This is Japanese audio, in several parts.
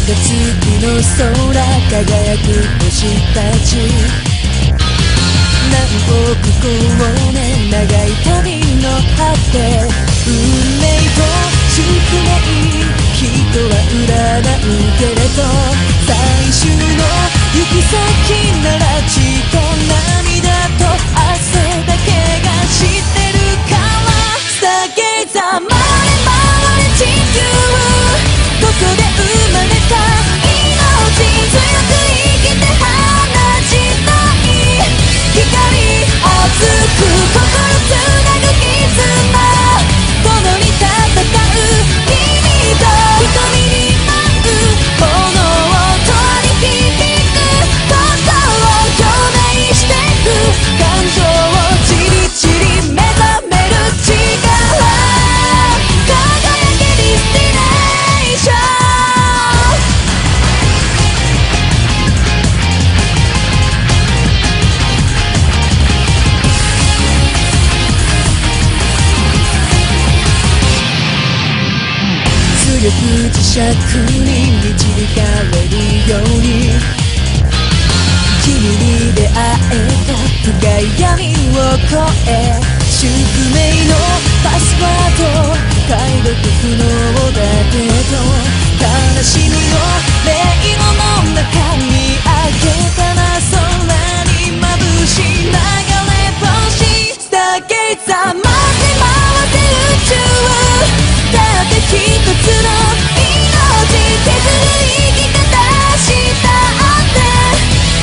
月の空輝く星たち、何億光年長い旅の果て、運命と宿命、人は占うけれど、最終の行き先なら血と涙と汗だけが知ってるから。スターゲイザー回れ回れ地球、どこで生まれた命、強く生きて放ちたい光、熱く心つなぐ絆、共に戦う君と瞳に合うものを取り響くことを表明してく、感情をじりじり目覚める力、輝けディスティネーション。磁石に導かれるように、君に出会えた深い闇を越え、宿命のパスワード解読不能だけど、悲しみを迷路の中にあげたら空に眩しい流れ星、スターゲイザー回って回って宇宙、だって一つの命削る生き方したって、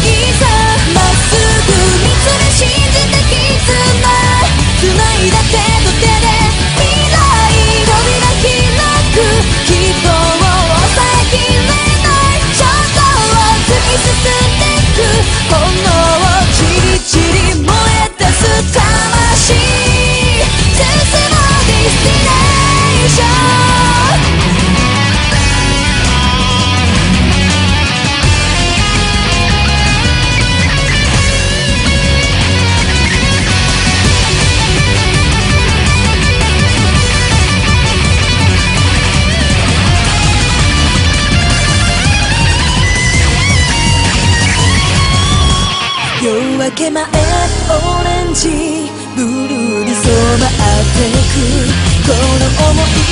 いざまっすぐ見つめ信じて絆、繋いだ手と手で未来扉開く、希望を抑えきれない衝動を突き進んでく、炎をじりじり燃え出す魂、進もうディスティネーション。夜明け前オレンジブルーに染まってく、この想い